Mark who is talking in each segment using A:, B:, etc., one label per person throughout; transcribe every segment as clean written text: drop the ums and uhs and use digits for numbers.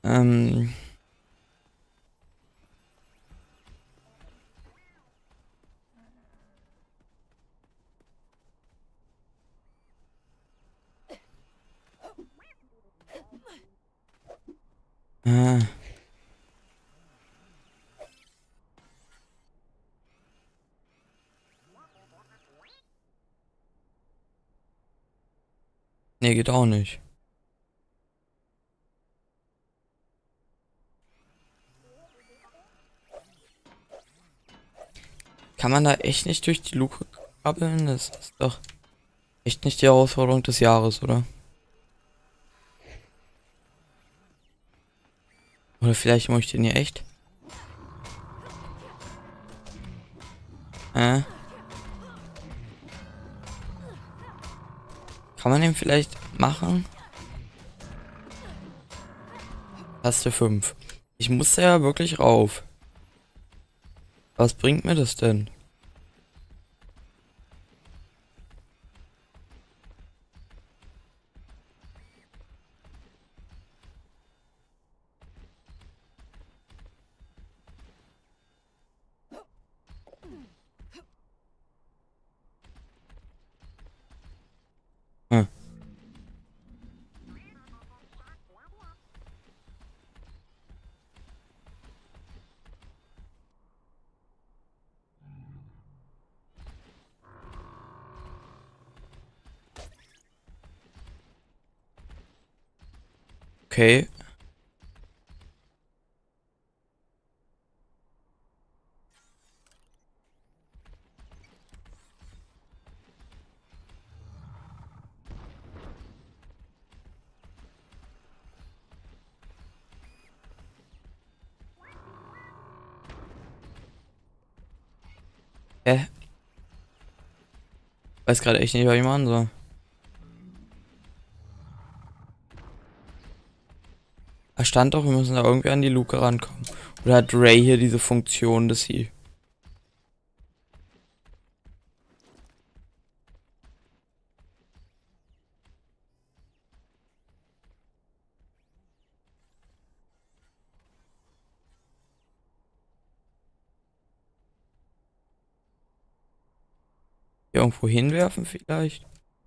A: Ähm. Äh, nee, geht auch nicht. Kann man da echt nicht durch die Luke krabbeln? Das ist doch echt nicht die Herausforderung des Jahres, oder? Oder vielleicht muss ich den hier echt? Äh, kann man den vielleicht machen? Taste 5. Ich muss da ja wirklich rauf. Was bringt mir das denn? Hm. Okay. Weiß gerade echt nicht, was ich machen soll. Da stand doch, wir müssen da irgendwie an die Luke rankommen. Oder hat Ray hier diese Funktion, dass sie irgendwo hinwerfen vielleicht?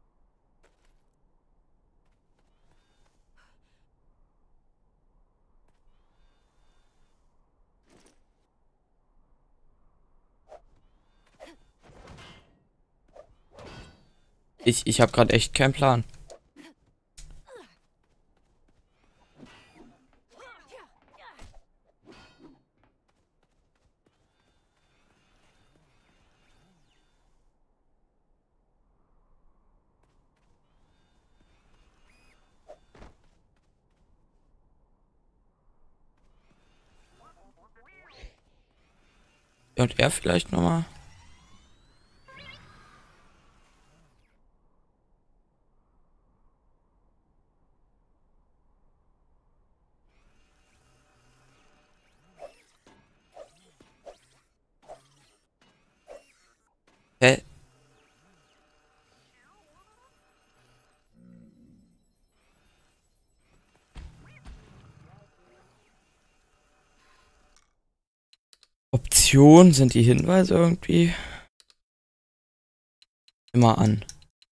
A: Ich habe gerade echt keinen Plan. Ja, und er vielleicht nochmal? Hä? Option sind die Hinweise irgendwie immer an.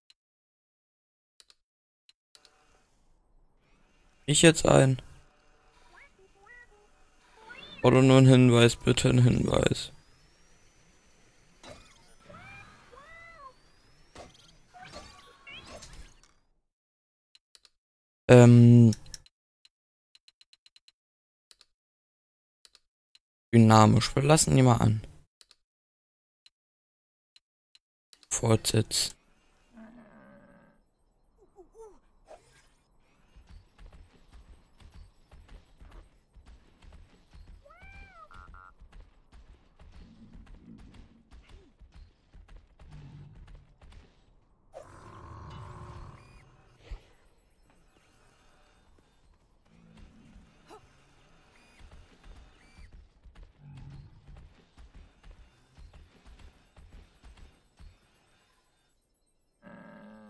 A: Ich jetzt ein. Oder nur ein Hinweis, bitte ein Hinweis. Ähm, dynamisch. Wir lassen die mal an. Fortsetzen.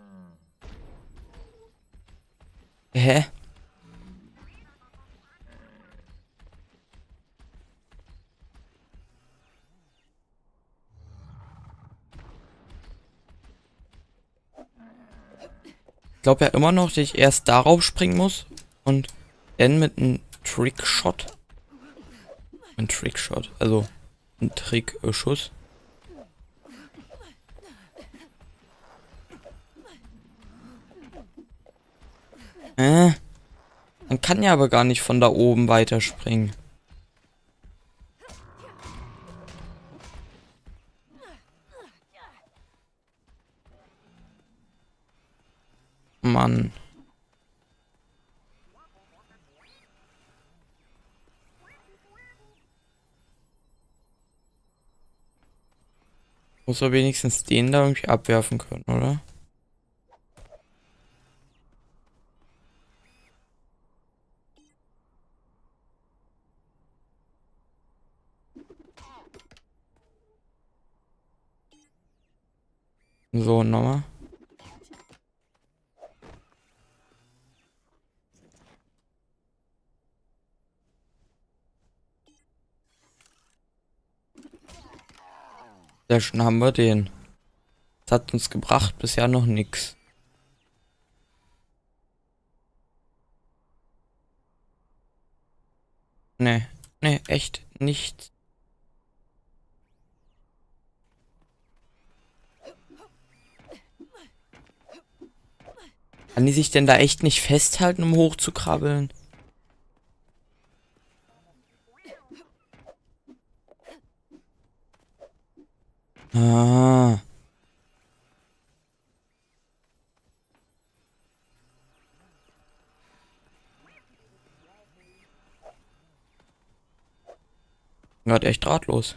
A: Hä? Ich glaube ja immer noch, dass ich erst darauf springen muss und dann mit einem Trickshot. Ein Trickshot, also ein Trickschuss. Man kann ja aber gar nicht von da oben weiterspringen. Mann. Muss er wenigstens den da irgendwie abwerfen können, oder? So, nochmal. Sehr schön, haben wir den. Das hat uns gebracht, bisher noch nix. Nee, nee, echt nichts. Kann die sich denn da echt nicht festhalten, um hochzukrabbeln? Ah. Gerade echt ratlos.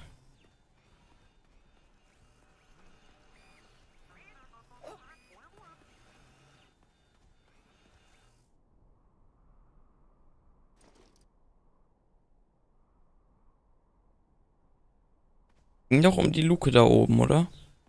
A: Ging doch um die Luke da oben, oder?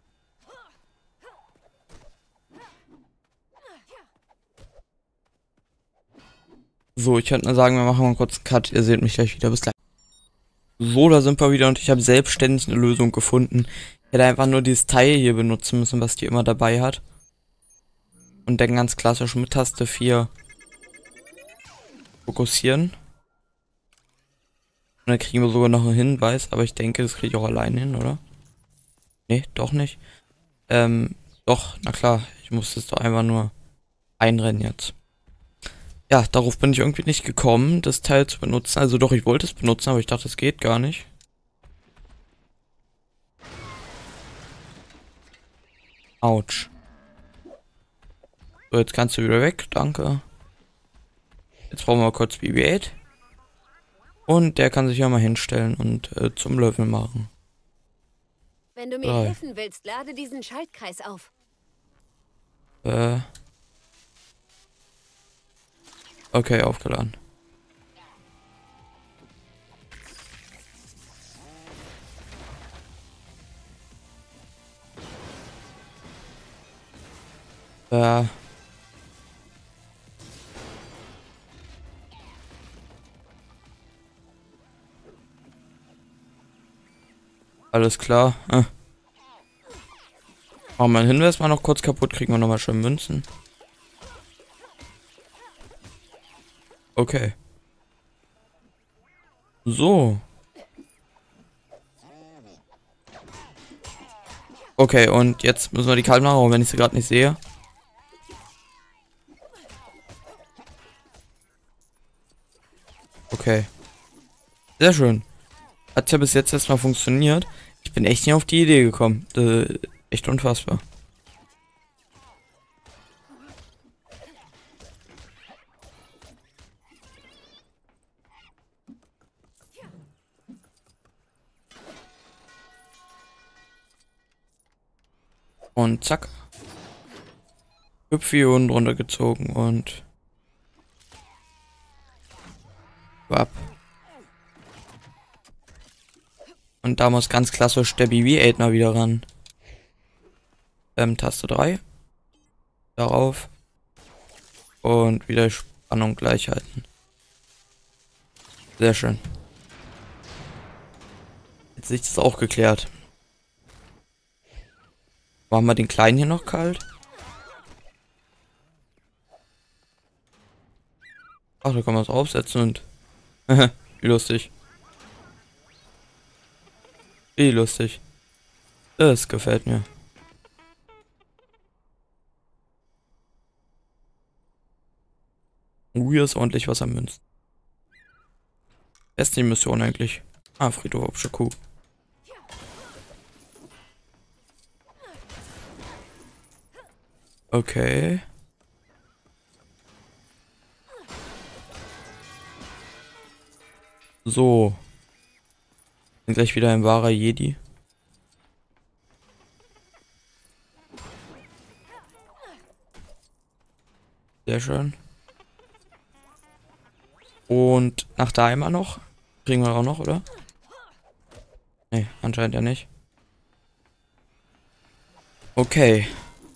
A: So, ich könnte mal sagen, wir machen mal kurz einen Cut. Ihr seht mich gleich wieder. Bis gleich. So, da sind wir wieder und ich habe selbstständig eine Lösung gefunden. Ich hätte einfach nur dieses Teil hier benutzen müssen, was die immer dabei hat. Und dann ganz klassisch mit Taste 4 fokussieren. Und dann kriegen wir sogar noch einen Hinweis, aber ich denke, das kriege ich auch alleine hin, oder? Nee, doch nicht. Doch, na klar, ich muss das doch einfach nur einrennen jetzt. Ja, darauf bin ich irgendwie nicht gekommen, das Teil zu benutzen. Also doch, ich wollte es benutzen, aber ich dachte, es geht gar nicht. Autsch. So, jetzt kannst du wieder weg, danke. Jetzt brauchen wir kurz BB-8. Und der kann sich ja mal hinstellen und zum Level machen.
B: Wenn du mir helfen willst, lade diesen Schaltkreis auf.
A: Okay, aufgeladen. Alles klar. Machen wir einen Hinweis mal noch kurz kaputt, kriegen wir nochmal schön Münzen. Okay. So. Okay, und jetzt müssen wir die kalt machen, auch wenn ich sie gerade nicht sehe. Okay. Sehr schön. Hat ja bis jetzt erstmal funktioniert. Ich bin echt nicht auf die Idee gekommen. Echt unfassbar. Und zack. Hüpfi unten runtergezogen und wapp. Und da muss ganz klassisch der BB-8 mal wieder ran. Taste 3. Darauf. Und wieder Spannung gleich halten. Sehr schön. Jetzt ist das auch geklärt. Machen wir den kleinen hier noch kalt. Ach, da kann man es aufsetzen und... Wie lustig. Wie lustig. Das gefällt mir. Hier ist ordentlich was am Münzen. Ist die Mission eigentlich? Ah, Friedhof hübsche Kuh. Okay. So. Bin gleich wieder ein wahrer Jedi. Sehr schön. Und nach da einmal noch. Kriegen wir auch noch, oder? Nee, anscheinend ja nicht. Okay.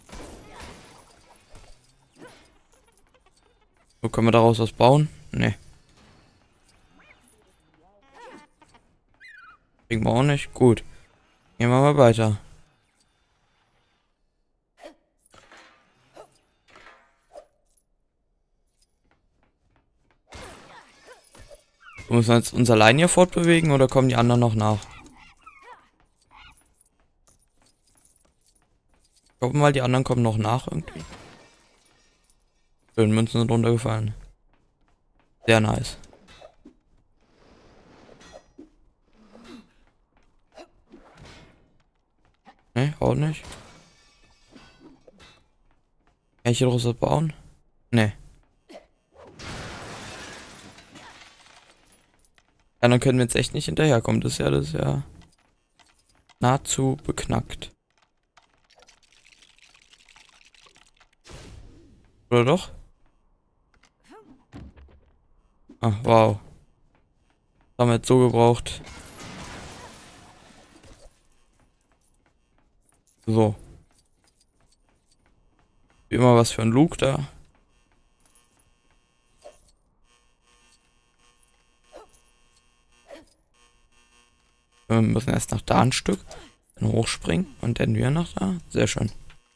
A: So, können wir daraus was bauen? Nee. Kriegen wir auch nicht. Gut. Gehen wir mal weiter. Müssen wir jetzt uns allein hier fortbewegen oder kommen die anderen noch nach? Ich hoffe mal, die anderen kommen noch nach irgendwie. Schön, Münzen sind runtergefallen. Sehr nice. Ne, auch nicht. Kann ich hier draus was bauen? Ne. Ja, dann können wir jetzt echt nicht hinterherkommen. Das ist ja nahezu beknackt. Oder doch? Ah, wow. Das haben wir jetzt so gebraucht. So. Wie immer was für ein Luke da. Wir müssen erst nach da ein Stück. Dann hochspringen und dann wieder nach da. Sehr schön.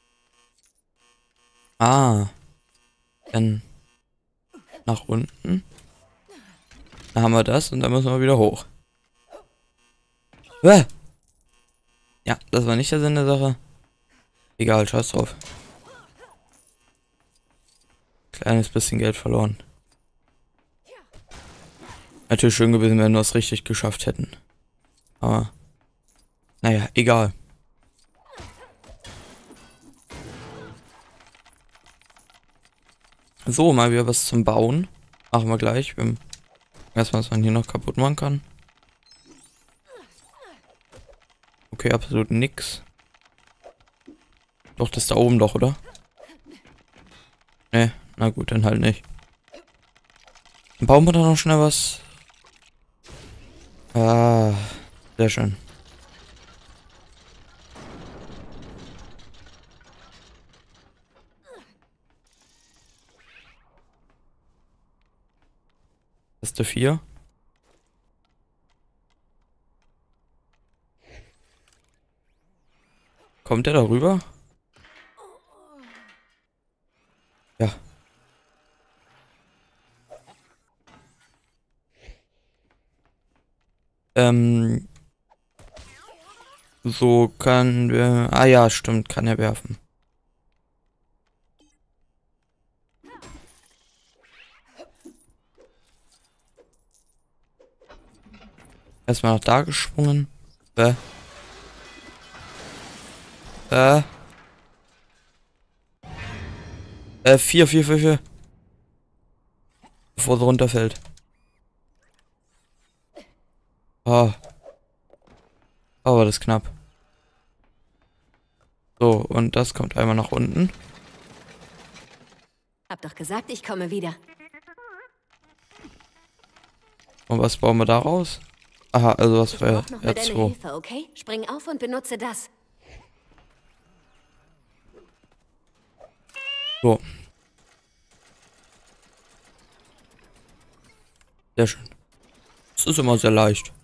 A: Ah. Dann nach unten. Dann haben wir das und dann müssen wir wieder hoch. Ja, das war nicht der Sinn der Sache. Egal, scheiß drauf. Kleines bisschen Geld verloren. Natürlich schön gewesen, wenn wir es richtig geschafft hätten. Aber, naja, egal. So, mal wieder was zum Bauen. Machen wir gleich. Erstmal, was man hier noch kaputt machen kann. Okay, absolut nix. Doch, das da oben doch, oder? Ne, na gut, dann halt nicht. Dann bauen wir da noch schnell was. Ah, sehr schön. Taste 4. Kommt der da rüber? Ja. So kann wir... Ah ja, stimmt, kann er werfen. Erstmal nach da gesprungen. Vier. Bevor sie runterfällt. Ah. Aber das ist knapp. So, und das kommt einmal nach unten.
B: Hab doch gesagt, ich komme wieder.
A: Und was bauen wir daraus? Aha, also was für
B: noch mal deine Hilfe, okay? Spring auf und benutze das.
A: So. Sehr schön. Das ist immer sehr leicht.